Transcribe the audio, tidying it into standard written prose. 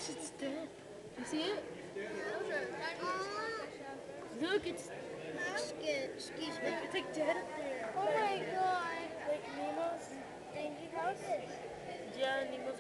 gosh, it's dead. You see it? Look, it's Excuse me. it's like dead up there. Oh my god. Like Nemo's Thank you, house. yeah, Nemo's